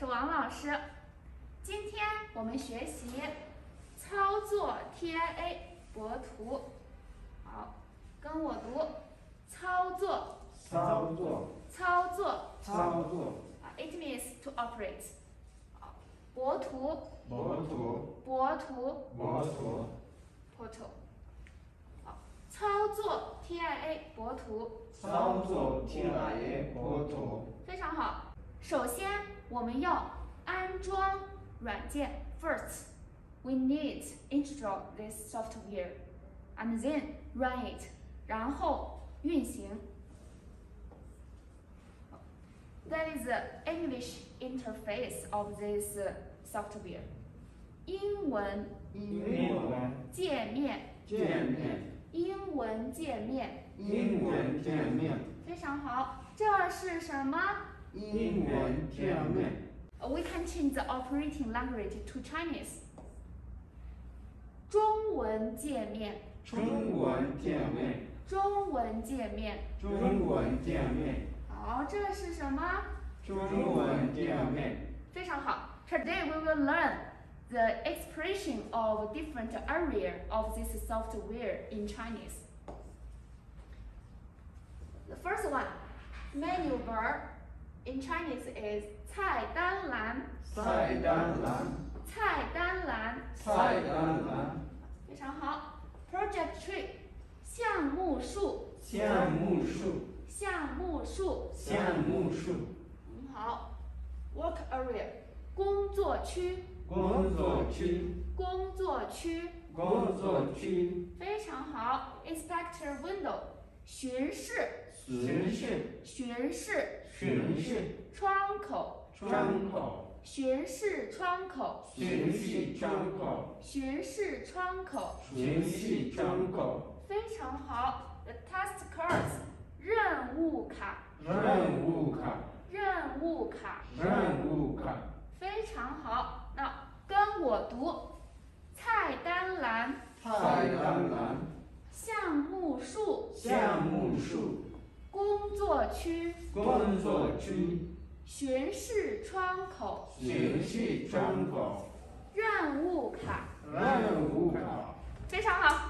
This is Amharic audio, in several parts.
是王老师。今天我们学习操作 TIA 博图。好，跟我读，操作。 操作。 操作。 操作。 It means to operate。好，博图。 博图。 博图。 博图。 Portal。好，操作 TIA 博图。 操作 TIA 博图。 非常好。首先，我们要安装软件。First, we need to install this software, and then run it. 然后运行。That is the English interface of this software. 英文界面。英文界面。 英文界面。 非常好。这是什么？ 英文界面。 We can change the operating language to Chinese. 中文界面。 中文界面。 中文界面。 中文界面。 好，这是什么？ 中文界面。 非常好。Today we will learn the expression of different area of this software in Chinese. The first one, menu bar in Chinese is 菜单栏。 菜单栏。 菜单栏。 菜单栏。 非常好。Project tree 项目树。 项目树。 项目树。 项目树。 很好。Work area 工作区。 工作区。 工作区。 工作区。 非常好。Inspector window 巡视。 巡视。 巡视。 巡视。 窗口。 窗口。 巡视窗口。 巡视窗口。 巡视窗口。 巡视窗口。 非常好。The task cards 任务卡。 任务卡。 任务卡。 任务卡。 非常好。那跟我读，菜单栏。 菜单栏。 项目树。 项目树。 工作区。 工作区。 巡视窗口。 巡视窗口。 任务卡。 任务卡。 非常好。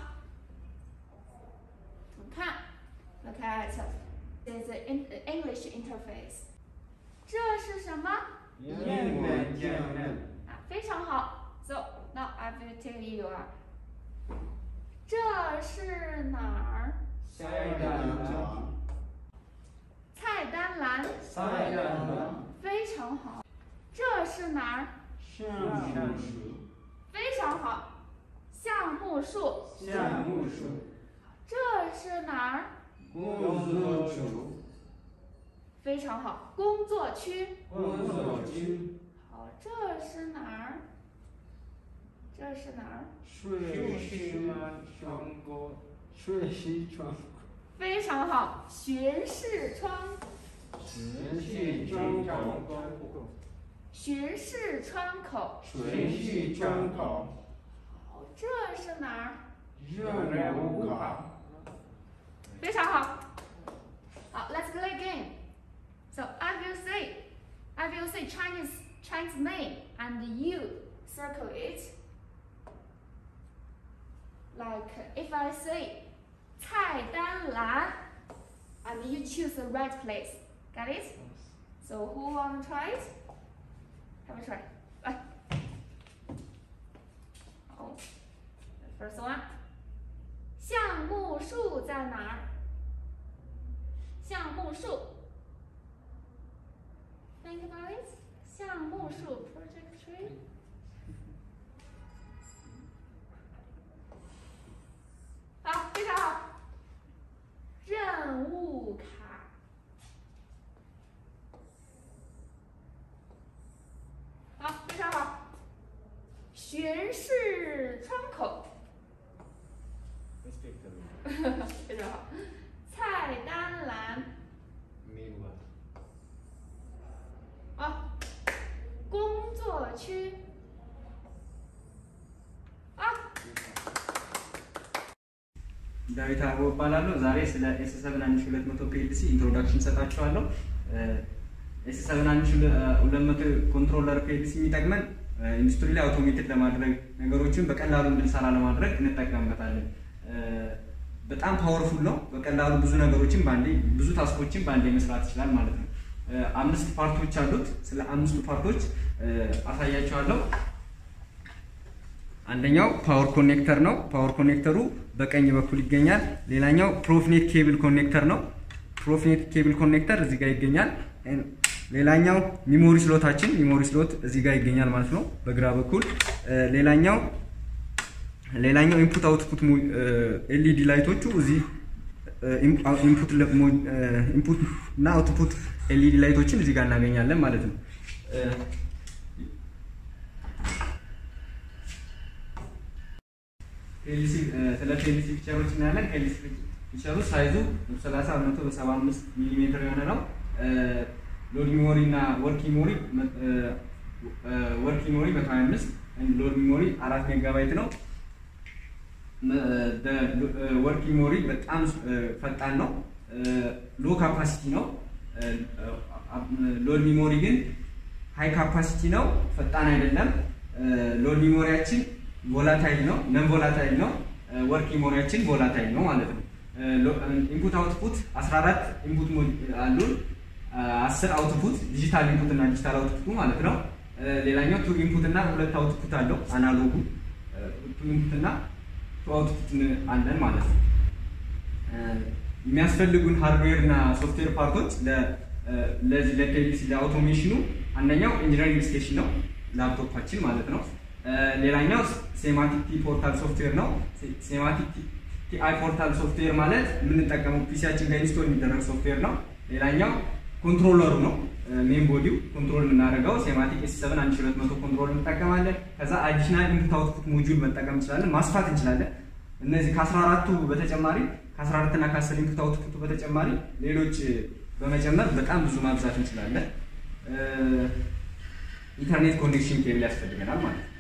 我们看 ，Look at this English interface。这是什么？ 英文界面。 啊，非常好。So now I will tell you 啊，这是哪儿？ 菜单栏。 菜单栏。 菜单栏。 非常好。这是哪儿？ 项目树。 非常好。项目树。 项目树。 这是哪儿？ 工作区。 非常好。工作区。 工作区。 好，这是哪儿？这是哪儿？ 水西窗口。水西窗口。 非常好。巡视窗。 巡视窗口。 巡视窗口。 巡视窗口。 好，这是哪儿？ 任务卡。 非常好。好 ，Let's play game. So I will say Chinese name, and you circle it. Like if I say 菜单栏, and you choose the right place. Got it? So who want to try it? Have a try. 来。好 The first one. 项目树在哪儿？项目树。Think about it. 项目树 project tree. 好，非常好。任务卡。好，非常好。巡视窗口。非常好。菜单栏。好。工作区。好。 ዳዊት አበባው እባላለሁ። ዛሬ ስለ ኤስ7 1200 ፒኤልሲ ኢንትሮዳክሽን ሰጣችኋለሁ። S71200 ኮንትሮለር PLC የሚጠቅመን ኢንዱስትሪ ላይ አውቶሜትድ ለማድረግ ነገሮችን በቀላሉ እንድንሰራ ለማድረግ እንጠቀምበታለን። በጣም ፓወርፉል ነው። በቀላሉ ብዙ ነገሮችን ባንዴ ብዙ ታስኮችን ባንዴ መስራት ይችላል ማለት ነው። 5 ፓርቶች አሉት። ስለ 5 ፓርቶች አሳያችኋለሁ። አንደኛው ፓወር ኮኔክተር ነው። ፓወር ኮኔክተሩ በቀኝ በኩል ይገኛል። ሌላኛው ፕሮፊኔት ኬብል ኮኔክተር ነው። ፕሮፊኔት ኬብል ኮኔክተር እዚህ ጋር ይገኛል። ሌላኛው ሚሞሪ ስሎታችን ሚሞሪ ስሎት እዚህ ጋር ይገኛል ማለት ነው በግራ በኩል። ሌላኛው ኢንፑት አውትፑት ኤልኢዲ ላይቶቹ እዚህ ኢንፑት እና አውትፑት ኤልኢዲ ላይቶችን እዚህ ጋር እናገኛለን ማለት ነው። PLC ስለ PLC ፊቸሮች እናያለን። PLC ፊቸሩ ሳይዙ 30 175 ሚሊ ሜትር የሆነ ነው። ሎድ ሚሞሪ እና ወርክ ሚሞሪ 125 ሎድ ሚሞሪ 4 ሜጋባይት ነው። ወርክ ሚሞሪ በጣም ፈጣን ነው። ሎ ካፓሲቲ ነው። ሎድ ሚሞሪ ግን ሃይ ካፓሲቲ ነው፣ ፈጣን አይደለም። ሎድ ሚሞሪያችን ቮላታይል ነው፣ ነን ቮላታይል ነው። ወርክ ሚሞሪያችን ቮላታይል ነው ማለት ነው። ኢንፑት አውትፑት 14 ኢንፑት አሉን፣ 10 አውትፑት ዲጂታል ኢንፑት እና ዲጂታል አውትፑት ማለት ነው። ሌላኛው ቱ ኢንፑት እና 2 አውትፑት አለው። አናሎጉ ቱ ኢንፑት እና ቱ አውትፑት አለን ማለት ነው። የሚያስፈልጉን ሃርድዌር እና ሶፍትዌር ፓርቶች ለዚህ ለPLC ለአውቶሜሽኑ አንደኛው ኢንጂነሪንግ ስቴሽን ነው፣ ላፕቶፓችን ማለት ነው። ሌላኛው ሴማቲክ ቲ ፖርታል ሶፍትዌር ነው። ሴማቲክ ቲአይ ፖርታል ሶፍትዌር ማለት የምንጠቀመው ፒሲያችን ላይ ኢንስቶል የሚደረግ ሶፍትዌር ነው። ሌላኛው ኮንትሮለሩ ነው። ሜን ቦዲው ኮንትሮል የምናደርገው ሴማቲክ S71200 ኮንትሮል እንጠቀማለን። ከዛ አዲሽናል ኢንፑት አውትፑት ሞጁል መጠቀም እንችላለን፣ ማስፋት እንችላለን። እነዚህ ከ14ቱ በተጨማሪ ከ14 እና ከ10 ኢንፑት አውትፑት በተጨማሪ ሌሎች በመጨመር በጣም ብዙ ማብዛት እንችላለን። ኢንተርኔት ኮኔክሽን ኬብል ያስፈልገናል ማለት ነው።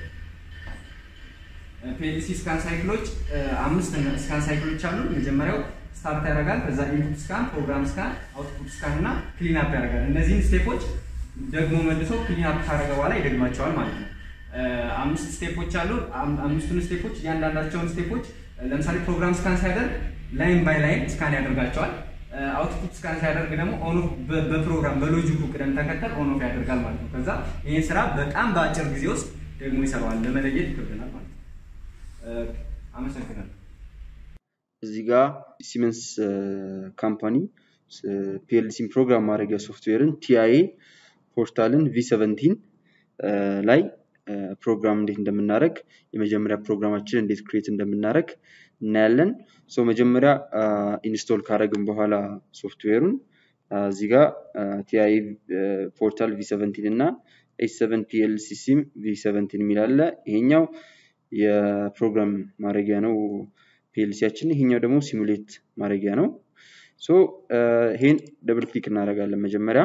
PLC ስካን ሳይክሎች 5 ስካን ሳይክሎች አሉ። መጀመሪያው ስታርት ያደርጋል፣ ከዛ ኢንፑት ስካን፣ ፕሮግራም ስካን፣ አውትፑት ስካን እና ክሊን አፕ ያደርጋል። እነዚህን ስቴፖች ደግሞ መልሶ ክሊን አፕ ካደረገ በኋላ ይደግማቸዋል ማለት ነው። 5 ስቴፖች አሉ። 5ቱን ስቴፖች እያንዳንዳቸውን ስቴፖች ለምሳሌ ፕሮግራም ስካን ሲያደርግ ላይን ባይ ላይን ስካን ያደርጋቸዋል። አውትፑት ስካን ሲያደርግ ደግሞ ኦን ኦፍ በፕሮግራም በሎጂኩ ቅደም ተከተል ኦን ኦፍ ያደርጋል ማለት ነው። ከዛ ይሄን ስራ በጣም በአጭር ጊዜ ውስጥ ደግሞ ይሰራዋል። ለመለየት ይከብደናል ማለት ነው። አመሰግናለሁ። እዚህ ጋር ሲመንስ ካምፓኒ PLC ፕሮግራም ማድረጊያ ሶፍትዌርን TIA ፖርታልን V17 ላይ ፕሮግራም እንዴት እንደምናደርግ የመጀመሪያ ፕሮግራማችን እንዴት ክሬት እንደምናደርግ እናያለን። ሶ መጀመሪያ ኢንስቶል ካደረግን በኋላ ሶፍትዌሩን እዚህ ጋር TIA ፖርታል V17 እና S7 PLC sim V17 የሚል አለ። ይሄኛው የፕሮግራም ማድረጊያ ነው PLCያችን፣ ይሄኛው ደግሞ ሲሙሌት ማድረጊያ ነው። ሶ ይሄን ደብል ክሊክ እናደርጋለን መጀመሪያ።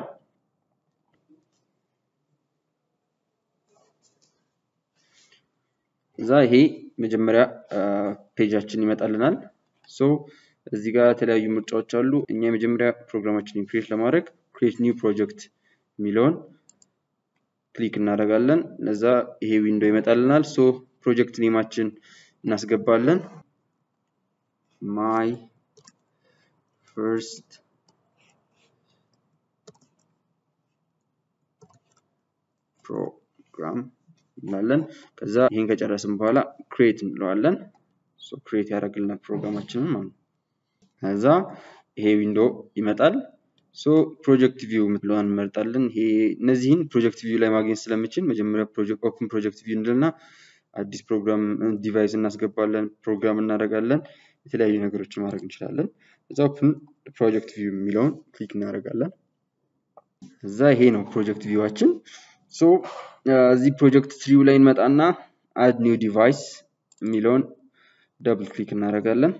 እዛ ይሄ መጀመሪያ ፔጃችን ይመጣልናል። ሶ እዚህ ጋር የተለያዩ ምርጫዎች አሉ። እኛ የመጀመሪያ ፕሮግራማችንን ክሬት ለማድረግ ክሬት ኒው ፕሮጀክት የሚለውን ክሊክ እናደርጋለን። ለዛ ይሄ ዊንዶው ይመጣልናል። ሶ ፕሮጀክት ኔማችን እናስገባለን። my first program እንላለን። ከዛ ይሄን ከጨረስን በኋላ ክሬት እንለዋለን። ሶ ክሬት ያደርግልናል ፕሮግራማችንን ማለት ነው። ከዛ ይሄ ዊንዶው ይመጣል። ሶ ፕሮጀክት ቪው ምትለዋን እንመርጣለን። ይሄ እነዚህን ፕሮጀክት ቪው ላይ ማግኘት ስለምንችል መጀመሪያ ፕሮጀክት ኦፕን ፕሮጀክት ቪው እንልና አዲስ ፕሮግራም ዲቫይስ እናስገባለን፣ ፕሮግራም እናደርጋለን፣ የተለያዩ ነገሮችን ማድረግ እንችላለን። እዛ ኦፕን ፕሮጀክት ቪው የሚለውን ክሊክ እናደርጋለን። እዛ ይሄ ነው ፕሮጀክት ቪዋችን። ሶ እዚህ ፕሮጀክት ትሪው ላይ እንመጣና አድ ኒው ዲቫይስ የሚለውን ደብል ክሊክ እናደርጋለን።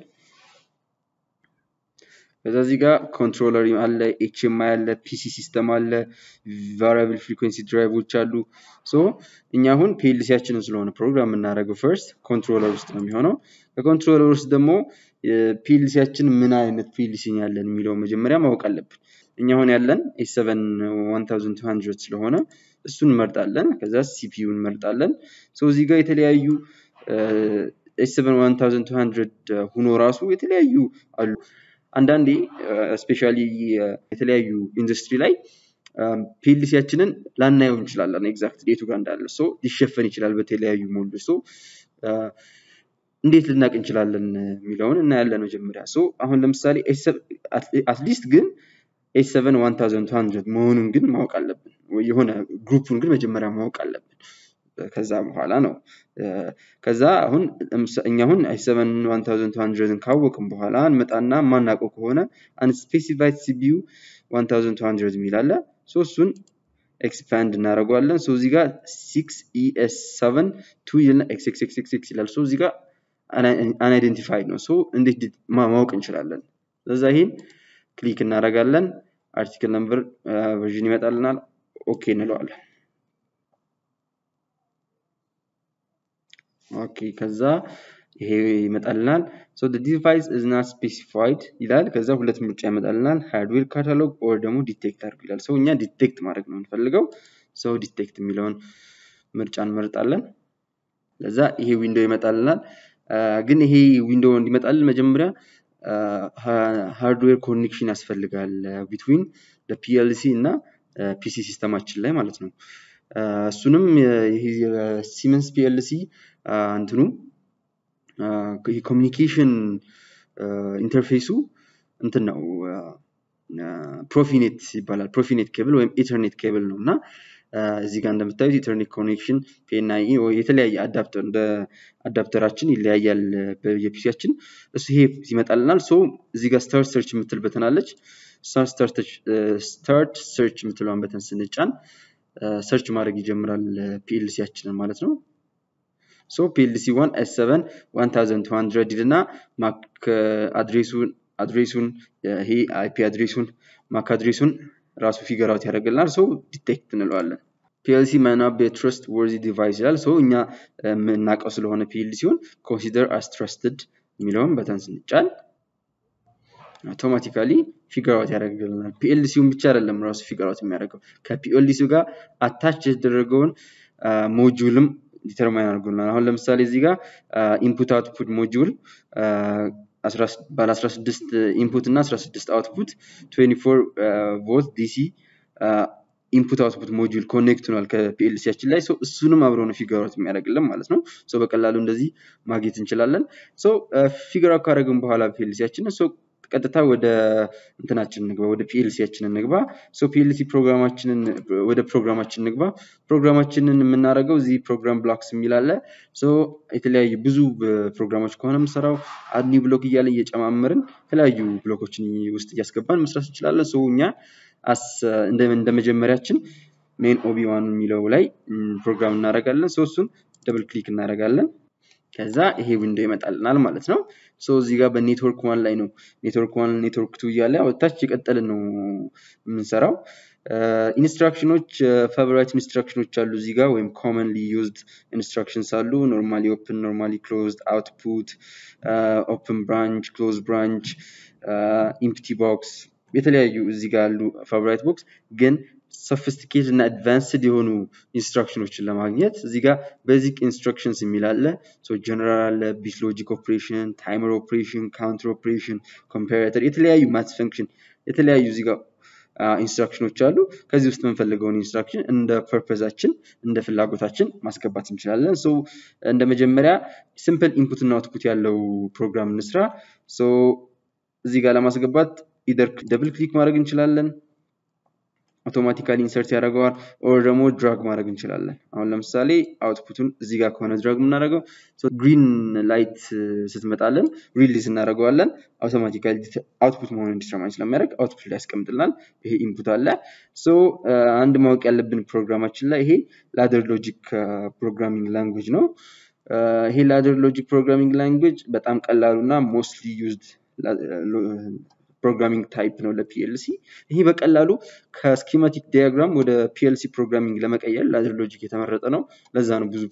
ከዛ እዚህ ጋር ኮንትሮለር አለ፣ HMI አለ፣ PC ሲስተም አለ፣ ቫሪያብል ፍሪኩዌንሲ ድራይቮች አሉ። ሶ እኛ አሁን PLCያችንን ስለሆነ ፕሮግራም እናደርገው ፈርስት ኮንትሮለር ውስጥ ነው የሚሆነው። ከኮንትሮለር ውስጥ ደግሞ PLCያችን ምን አይነት PLC ያለን የሚለው መጀመሪያ ማወቅ አለብን። እኛ አሁን ያለን A7 1200 ስለሆነ እሱን እንመርጣለን ከዛ CPU እንመርጣለን ሶ እዚህ ጋር የተለያዩ A7 1200 ሆኖ ራሱ የተለያዩ አሉ አንዳንዴ ስፔሻሊ የተለያዩ ኢንዱስትሪ ላይ ፒኤልሲያችንን ላናየው እንችላለን ኤግዛክትሊ የቱ ጋር እንዳለ ሶ ሊሸፈን ይችላል በተለያዩ ሞልዶች ሶ እንዴት ልናቅ እንችላለን የሚለውን እናያለን መጀመሪያ ሶ አሁን ለምሳሌ አትሊስት ግን A7 1200 መሆኑን ግን ማወቅ አለብን ወይ የሆነ ግሩፑን ግን መጀመሪያ ማወቅ አለብን ከዛ በኋላ ነው ከዛ አሁን እኛ አሁን A7 1200ን ካወቅን በኋላ እንመጣና ማናቀው ከሆነ unspecified CPU 1200 የሚላለ ሶ እሱን expand እናደርጋለን ሶ እዚህ ጋር 6ES7 2 ይልና xxxx ይላል ሶ እዚህ ጋር unidentified ነው ሶ እንዴት ማወቅ እንችላለን ስለዚህ ይሄን ክሊክ እናደርጋለን አርቲክል ነምበር ቨርዥን ይመጣልናል ኦኬ እንለዋለን ኦኬ ከዛ ይሄ ይመጣልናል so the device is not specified ይላል ከዛ ሁለት ምርጫ ይመጣልናል hardware catalog or ደግሞ detect አድርጉ ይላል so እኛ ዲቴክት ማድረግ ነው እንፈልገው so detect የሚለውን ምርጫ እንመርጣለን ለዛ ይሄ ዊንዶው ይመጣልናል ግን ይሄ ዊንዶው እንዲመጣልን መጀመሪያ ሃርድዌር ኮኔክሽን ያስፈልጋል between the PLC እና PC ሲስተማችን ላይ ማለት ነው እሱንም ይሄ ሲመንስ PLC እንትኑ ኮሚኒኬሽን ኢንተርፌሱ እንትን ነው ፕሮፊኔት ይባላል ፕሮፊኔት ኬብል ወይም ኢተርኔት ኬብል ነውና እዚህ ጋር እንደምታዩት ኢተርኔት ኮኔክሽን PNI ወይ የተለያየ አዳፕተር እንደ አዳፕተራችን ይለያያል በየፒሲያችን እሱ ይሄ ይመጣልናል ሶ እዚህ ጋር ስታርት ሰርች የምትል በተን አለች ስታርት ሰርች የምትለውን በተን ስንጫን ሰርች ማድረግ ይጀምራል PLCያችንን ማለት ነው ሶ PLC1 S7 1200 ይልና ማክ አድሬሱን ይሄ IP አድሬሱን ማክ አድሬሱን ራሱ ፊገር አውት ያደርግልናል ሶ ዲቴክት እንለዋለን PLC may not be a trustworthy device ይላል ሶ እኛ እናቀው ስለሆነ PLCውን consider as trusted የሚለውን በተን ስንጫን አውቶማቲካሊ ፊገር አውት ያደርግልናል PLCውን ብቻ አይደለም ራሱ ፊገር አውት የሚያደርገው ከPLCው ጋር አታች የተደረገውን ሞጁልም ዲተርማይን አድርጎልናል አሁን ለምሳሌ እዚህ ጋር ኢንፑት አውትፑት ሞጁል ባለ 16 ኢንፑት እና 16 አውትፑት 24 ቮልት DC ኢንፑት አውትፑት ሞጁል ኮኔክት ሆኗል ከPLCያችን ላይ ሶ እሱንም አብሮ ነው ፊገር አውት የሚያደርግልን ማለት ነው ሶ በቀላሉ እንደዚህ ማግኘት እንችላለን ሶ ፊገር አውት ካደረግን በኋላ PLCያችን ሶ ቀጥታ ወደ እንትናችን እንግባ ወደ PLCያችን እንግባ ሶ PLC ፕሮግራማችንን ወደ ፕሮግራማችን እንግባ ፕሮግራማችንን የምናደርገው እዚህ ፕሮግራም ብሎክስ የሚላለ ሶ የተለያዩ ብዙ ፕሮግራሞች ከሆነ መስራው አድ ኒው ብሎክ እያለ እየጨማመርን የተለያዩ ብሎኮችን ውስጥ እያስገባን መስራት እንችላለን ሶ እኛ እንደመጀመሪያችን ሜን OB1 የሚለው ላይ ፕሮግራም እናደርጋለን ሶ እሱን ደብል ክሊክ እናደርጋለን ከዛ ይሄ ዊንዶው ይመጣልናል ማለት ነው ሶ እዚህ ጋር በኔትወርክ 1 ላይ ነው ኔትወርክ 1 ኔትወርክ 2 እያለ ወጣች ይቀጥልን ነው የምንሰራው ኢንስትራክሽኖች ፌቨራይት ኢንስትራክሽኖች አሉ እዚህ ጋር ወይም commonly used instructions አሉ normally open normally closed output open branch close branch empty box የተለያዩ እዚህ ጋር አሉ ፌቨራይት ቦክስ ግን sophisticated እና advanced የሆኑ ኢንስትራክሽኖችን ለማግኘት እዚህ ጋር basic instructions የሚላለ so general bit logic operation timer operation counter operation comparator የተለያዩ math function የተለያዩ እዚህ ጋር ኢንስትራክሽኖች አሉ ከዚህ ውስጥ የምንፈልገውን ኢንስትራክሽን እንደ ፐርፐዛችን እንደ ፍላጎታችን ማስገባት እንችላለን so እንደ መጀመሪያ simple input እና output ያለው ፕሮግራም እንስራ so እዚህ ጋር ለማስገባት either double click ማድረግ እንችላለን አውቶማቲካሊ ኢንሰርት ያደርጋል or ደግሞ ድራግ ማድረግ እንችላለን አሁን ለምሳሌ አውትፑቱን እዚህ ጋር ከሆነ ድራግ የምናደርገው so green light ስትመጣለን ሪሊዝ እናደርገዋለን አውቶማቲካሊ አውትፑት መሆኑን ዲተርማይን ስለሚያደርግ አውትፑት ላይ ያስቀምጥልናል ይሄ ኢንፑት አለ so አንድ ማወቅ ያለብን ፕሮግራማችን ላይ ይሄ ላደር ሎጂክ ፕሮግራሚንግ ላንጉዌጅ ነው ይሄ ላደር ሎጂክ ፕሮግራሚንግ ላንጉዌጅ በጣም ቀላሉና ሞስትሊ ዩዝድ ፕሮግራሚንግ ታይፕ ነው ለPLC ይሄ በቀላሉ ከስኪማቲክ ዲያግራም ወደ PLC ፕሮግራሚንግ ለመቀየር ላደር ሎጂክ የተመረጠ ነው ለዛ ነው ብዙ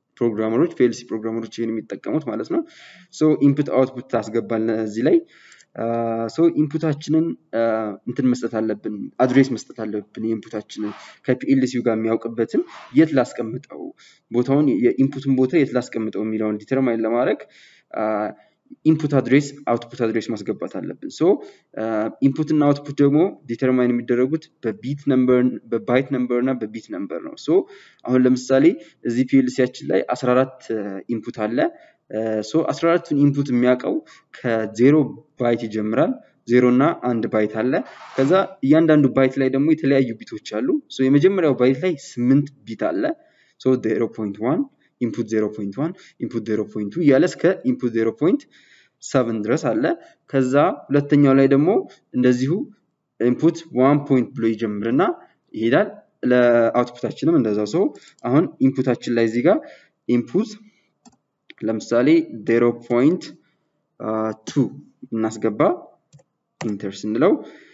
ፕሮግራመሮች PLC ፕሮግራመሮች ይሄን የሚጠቀሙት ማለት ነው so ኢንፑት አውትፑት ታስገባለን እዚህ ላይ ሶ ኢንፑታችንን እንትን መስጠት አለብን አድሬስ መስጠት አለብን የኢንፑታችንን ከፒኤልሲው ጋር የሚያውቅበትን የት ላስቀምጠው ቦታውን የኢንፑትን ቦታ የት ላስቀምጠው የሚለውን ዲተርማይን ለማድረግ ኢንፑት አድሬስ አውትፑት አድሬስ ማስገባት አለብን ሶ ኢንፑት እና አውትፑት ደግሞ ዲተርማይን የሚደረጉት በባይት ነምበር እና በቢት ነምበር ነው ሶ አሁን ለምሳሌ እዚህ ፒኤልሲያችን ላይ 14 ኢንፑት አለ ሶ 14ቱን ኢንፑት የሚያቀው ከ0 ባይት ይጀምራል 0 እና 1 ባይት አለ ከዛ እያንዳንዱ ባይት ላይ ደግሞ የተለያዩ ቢቶች አሉ ሶ የመጀመሪያው ባይት ላይ 8 ቢት አለ ሶ 0.1 input 0.1 input 0.2 ያለ እስከ input 0.7 ድረስ አለ ከዛ ሁለተኛው ላይ ደግሞ እንደዚሁ input 1 point ብሎ ይጀምርና ይሄዳል ለአውትፑታችንም እንደዛው ሶ አሁን ኢንፑታችን ላይ እዚህ ጋር input ለምሳሌ 0.2 እናስገባ ኢንተር ስንለው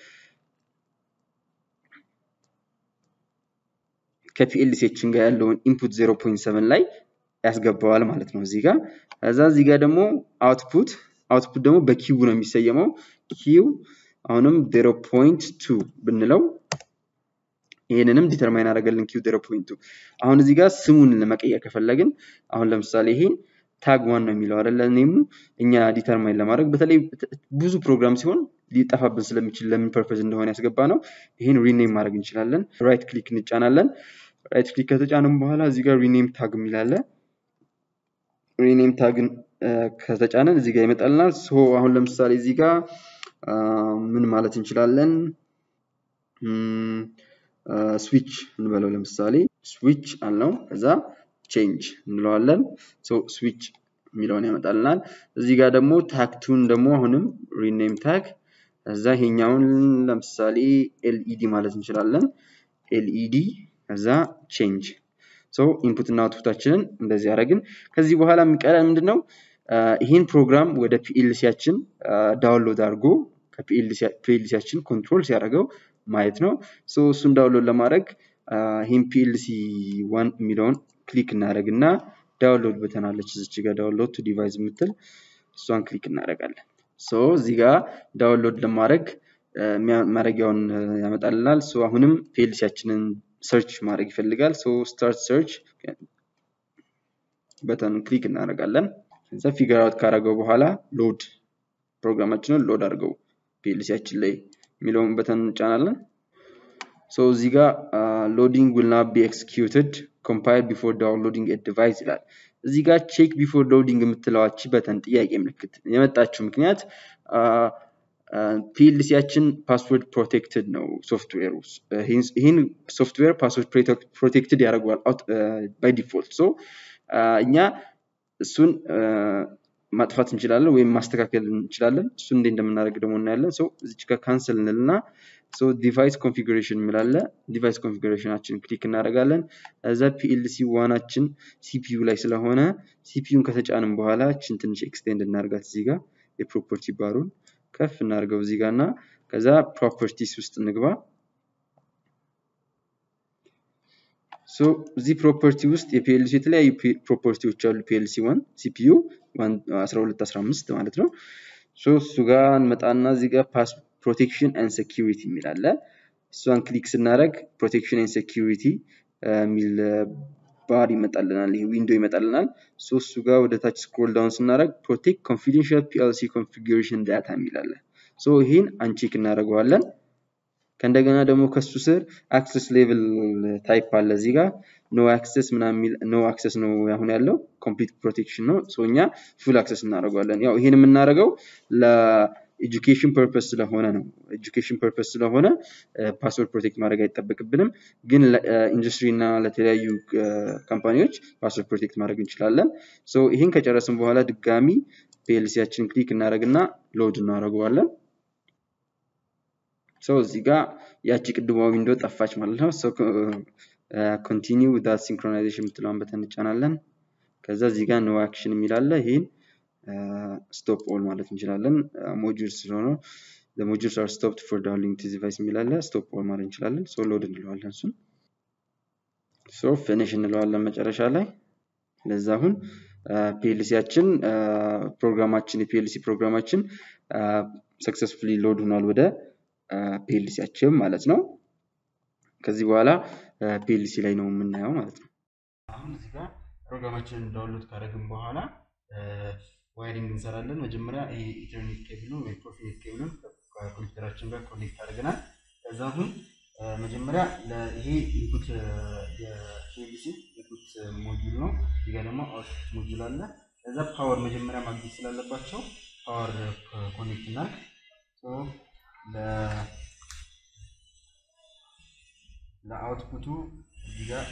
ከፒኤልሲያችን ጋር ያለውን input 0.7 ላይ ያስገባዋል ማለት ነው እዚህ ጋር ከዛ እዚህ ጋር ደግሞ አውትፑት ደግሞ በኪው ነው የሚሰየመው ኪው አሁንም 0.2 ብንለው ይሄንንም ዲተርማይን አደረገልን ኪው 0.2 አሁን እዚህ ጋር ስሙን ለመቀየር ከፈለግን አሁን ለምሳሌ ይሄን ታግ 1 ነው የሚለው አይደል እኔም እኛ ዲተርማይን ለማድረግ በተለይ ብዙ ፕሮግራም ሲሆን ሊጠፋብን ስለሚችል ለምን ፐርፐዝ እንደሆነ ያስገባ ነው ይሄን ሪኔም ማድረግ እንችላለን ራይት ክሊክ እንጫናለን ራይት ክሊክ ከተጫነን በኋላ እዚህ ጋር ሪኔም ታግ የሚላለ ሪኔም ታግን ከተጫነን እዚህ ጋር ይመጣልናል ሶ አሁን ለምሳሌ እዚህ ጋር ምን ማለት እንችላለን ስዊች እንበለው ለምሳሌ ስዊች አለው ከዛ ቼንጅ እንለዋለን ሶ ስዊች የሚለውን ያመጣልናል እዚህ ጋር ደግሞ ታግ 2 ደግሞ አሁንም ሪኔም ታግ ከዛ ይሄኛውን ለምሳሌ ኤልኢዲ ማለት እንችላለን ኤልኢዲ ከዛ ቼንጅ ሶ ኢንፑት እና አውትፑታችንን እንደዚህ ያደርግን ከዚህ በኋላ የሚቀረን ምንድነው ይሄን ፕሮግራም ወደ ፒኤልሲያችን ዳውንሎድ አድርጎ ከፒኤልሲያችን ኮንትሮል ሲያደርገው ማየት ነው ሶ እሱን ዳውንሎድ ለማድረግ ይሄን ፒኤልሲ 1 የሚለውን ክሊክ እናደርግና ዳውንሎድ በተን አለች እዚህ ጋር ዳውንሎድ ቱ ዲቫይስ የምትል እሷን ክሊክ እናደርጋለን ሶ እዚህ ጋር ዳውንሎድ ለማድረግ ማድረጊያውን ያመጣልናል ሶ አሁንም ፒኤልሲያችንን ሰርች ማድረግ ይፈልጋል ሶ ስታርት ሰርች በተን ክሊክ እናደርጋለን ከዛ ፊገር አውት ካደረገው በኋላ ሎድ ፕሮግራማችንን ሎድ አድርገው ፒኤልሲያችን ላይ የሚለውን በተን እንጫናለን ሶ እዚህ ጋር loading will not be executed compile before downloading a device ይላል እዚህ ጋር check before loading የምትለዋች በተን ጥያቄ ምልክት የመጣችው ምክንያት ፒኤልሲያችን ፓስወርድ ፕሮቴክትድ ነው ሶፍትዌሩ ይሄን ሶፍትዌር ፓስወርድ ፕሮቴክትድ ያደርጋል ባይ ዲፎልት ሶ እኛ እሱን ማጥፋት እንችላለን ወይም ማስተካከል እንችላለን እሱን እንደምናደርግ ደግሞ እናያለን ሶ እዚህ ጋር ካንሰል እንልና ሶ ዲቫይስ ኮንፊጉሬሽን እንላለ ዲቫይስ ኮንፊጉሬሽናችን ክሊክ እናደርጋለን እዛ ፒኤልሲ 1አችን ሲፒዩ ላይ ስለሆነ ሲፒዩን ከተጫንን በኋላ እቺን ትንሽ ኤክስቴንድ እናርጋት እዚህ ጋር የፕሮፐርቲ ባሩን ከፍ እናርገው እዚህ ጋርና ከዛ ፕሮፐርቲስ ውስጥ እንግባ ሶ እዚህ ፕሮፐርቲ ውስጥ የፒኤልሲ የተለያዩ ፕሮፐርቲዎች አሉ ፒኤልሲ 1 ሲፒዩ 1215 ማለት ነው ሶ እሱ ጋር እንመጣና እዚህ ጋር ፓስ ፕሮቴክሽን ኤንድ ሴኩሪቲ የሚላለ እሷን ክሊክ ስናደርግ ፕሮቴክሽን ኤንድ ሴኩሪቲ ሚል ባር ይመጣልናል ይሄ ዊንዶ ይመጣልናል ሶ እሱ ጋር ወደ ታች ስክሮል ዳውን ስናደርግ ፕሮቴክት ኮንፊደንሻል ፒኤልሲ ኮንፊጉሬሽን ዳታ የሚላለ ሶ ይሄን አንቼክ እናደርገዋለን ከእንደገና ደግሞ ከሱ ስር አክሰስ ሌቭል ታይፕ አለ እዚህ ጋር ኖ አክሰስ ምናምን ኖ አክሰስ ነው አሁን ያለው ኮምፕሊት ፕሮቴክሽን ነው ሶኛ ፉል አክሰስ እናደርጋለን ያው ይሄን የምናደርገው ለኤጁኬሽን ፐርፐስ ስለሆነ ነው ኤጁኬሽን ፐርፐስ ስለሆነ ፓስወርድ ፕሮቴክት ማድረግ አይጠበቅብንም ግን ለኢንዱስትሪ እና ለተለያዩ ካምፓኒዎች ፓስወርድ ፕሮቴክት ማድረግ እንችላለን ሶ ይሄን ከጨረስን በኋላ ድጋሚ ፒኤልሲያችን ክሊክ እናደርግና ሎድ እናደርጋለን ሶ እዚህ ጋር ያቺ ቅድሟ ዊንዶ ጠፋች ማለት ነው ሶ continue without synchronization ምትለውን በተን እንጫናለን ከዛ እዚህ ጋር no action የሚላለ ይሄን stop all ማለት እንችላለን modules ስለሆነ the modules are stopped for downloading this device የሚላለ stop all ማለት እንችላለን ሶ load እንለዋለን እሱን ሶ finish እንለዋለን መጨረሻ ላይ ለዛ አሁን ፒኤልሲያችን ፕሮግራማችን የፒኤልሲ ፕሮግራማችን ሰክሰስፉሊ ሎድ ሆኗል ወደ ፒኤልሲያችን ማለት ነው። ከዚህ በኋላ ፒኤልሲ ላይ ነው የምናየው ማለት ነው። አሁን እዚህ ጋር ፕሮግራማችንን ዳውንሎድ ካደረግን በኋላ ዋይሪንግ እንሰራለን። መጀመሪያ ይሄ ኢተርኔት ኬብሉን ወይ ፕሮፊኔት ኬብሉን ከኮምፒውተራችን ጋር ኮኔክት አድርገናል። ከዛ አሁን መጀመሪያ ለይሄ ኢንፑት የፒኤልሲ ኢንፑት ሞጁል ነው። እዚህ ጋር ደግሞ አውትፑት ሞጁል አለ። ከዛ ፓወር መጀመሪያ ማግኘት ስላለባቸው ፓወር ኮኔክት እናድርግ። ሶ ለአውትፑቱ እዚህ ጋር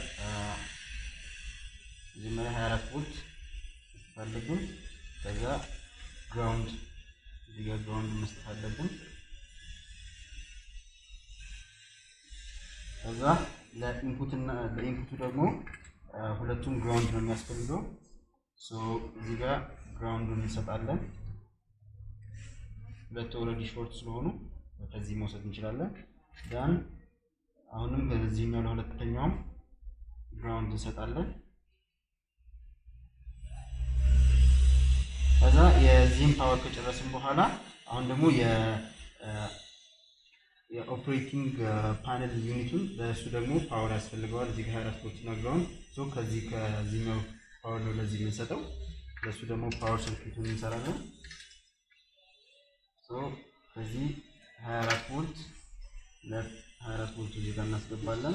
መጀመሪያ 24 ቮልት አለብን። ከዛ ግራውንድ እዚህ ጋር ግራውንድ መስጠት አለብን። ከዛ ለኢንፑቱ ደግሞ ሁለቱም ግራውንድ ነው የሚያስፈልገው። ሶ እዚህ ጋር ግራውንዱን እንሰጣለን። ሁለቱ ኦልሬዲ ሾርት ስለሆኑ ከዚህ መውሰድ እንችላለን። ዳን አሁንም በዚህኛው ለሁለተኛውም ግራውንድ እንሰጣለን። ከዛ የዚህን ፓወር ከጨረስን በኋላ አሁን ደግሞ የኦፕሬቲንግ ፓነል ዩኒቱን ለሱ ደግሞ ፓወር ያስፈልገዋል። እዚህ ጋር 24 ቮልት ነው ግራውንድ። ሶ ከዚህኛው ፓወር ነው ለዚህ የምንሰጠው። ለሱ ደግሞ ፓወር ሰርኪቱን እንሰራለን። ሶ ከዚህ 24 ቮልት ለ24 ቮልት እዚህ ጋር እናስገባለን።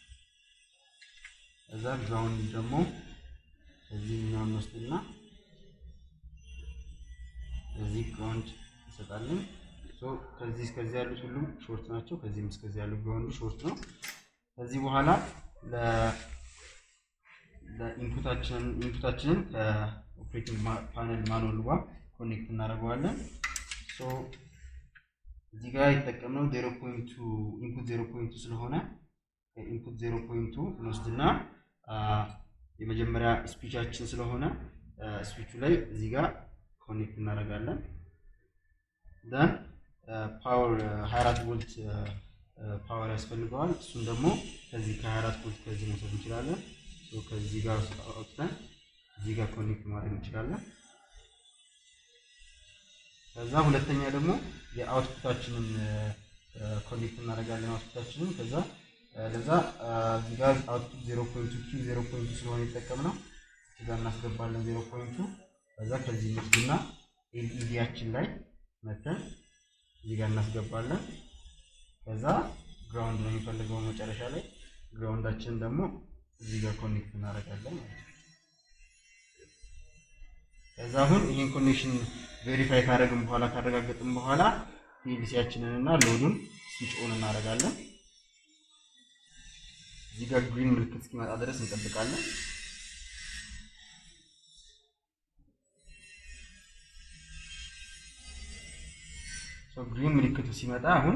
ከዛ ግራውንድ ደግሞ እዚህኛው እንወስድና እዚህ ግራውንድ እንሰጣለን። ሶ ከዚህ እስከዚህ ያሉት ሁሉም ሾርት ናቸው። ከዚህም እስከዚህ ያሉት ግራውንዱ ሾርት ነው። ከዚህ በኋላ ለኢንፑታችንን ከኦፕሬቲንግ ፓነል ማኑዋል ጋር ኮኔክት እናደርገዋለን። ሶ እዚህ ጋር የተጠቀምነው 0.2 ኢንፑት 0.2 ስለሆነ ኢንፑት 0.2 እንወስድና የመጀመሪያ ስፒቻችን ስለሆነ ስፒቹ ላይ እዚህ ጋር ኮኔክት እናደርጋለን። ዳን ፓወር 24 ቮልት ፓወር ያስፈልገዋል። እሱን ደግሞ ከዚህ ከ24 ቮልት ከዚህ መውሰድ እንችላለን። ሶ ከዚህ ጋር አውጥተን እዚህ ጋር ኮኔክት ማድረግ እንችላለን። ከዛ ሁለተኛ ደግሞ የአውትፑታችንን ኮኔክት እናደርጋለን። አውትፑታችንን ከዛ ለዛ እዚህ ጋር አውትፑት 0.2 ስለሆነ የተጠቀምነው እዚህ ጋር እናስገባለን 0.2። ከዛ ከዚህ መስግና ኤልኢዲያችን ላይ መተን እዚህ ጋር እናስገባለን። ከዛ ግራውንድ ነው የሚፈልገው መጨረሻ ላይ ግራውንዳችን ደግሞ እዚህ ጋር ኮኔክት እናደርጋለን ማለት ነው። ከዛ አሁን ይሄን ኮኔክሽን ቬሪፋይ ካደረግን በኋላ ካረጋገጥን በኋላ ፒኤልሲያችንን እና ሎዱን ስዊች ኦን እናደርጋለን። እዚህ ጋር ግሪን ምልክት እስኪመጣ ድረስ እንጠብቃለን። ሶ ግሪን ምልክቱ ሲመጣ አሁን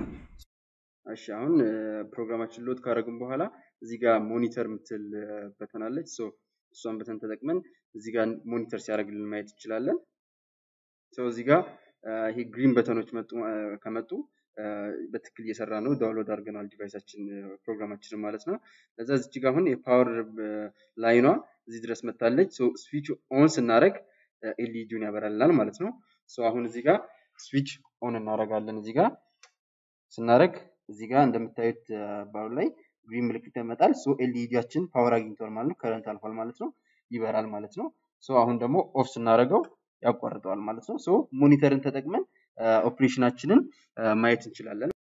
ፕሮግራማችን ሎድ ካደረግን በኋላ እዚህ ጋር ሞኒተር ምትል በተን አለች። ሶ እሷን በተን ተጠቅመን እዚህ ጋር ሞኒተር ሲያደርግልን ማየት እንችላለን። ሶ እዚህ ጋር ይሄ ግሪን በተኖች ከመጡ በትክክል እየሰራ ነው፣ ዳውንሎድ አድርገናል ዲቫይሳችን ፕሮግራማችን ማለት ነው። ለዛ እዚህ ጋር አሁን የፓወር ላይኗ እዚህ ድረስ መጣለች። ሶ ስዊች ኦን ስናደርግ ኤልኢዲውን ያበራልናል ማለት ነው። ሶ አሁን እዚህ ጋር ስዊች ኦን እናደርጋለን። እዚህ ጋር ስናደርግ እዚህ ጋር እንደምታዩት ባሩ ላይ ግሪን ምልክት ያመጣል። ሶ ኤልኢዲያችን ፓወር አግኝቷል ማለት ነው፣ ከረንት አልፏል ማለት ነው፣ ይበራል ማለት ነው። ሶ አሁን ደግሞ ኦፍ ስናደርገው ያቋርጠዋል ማለት ነው። ሶ ሞኒተርን ተጠቅመን ኦፕሬሽናችንን ማየት እንችላለን።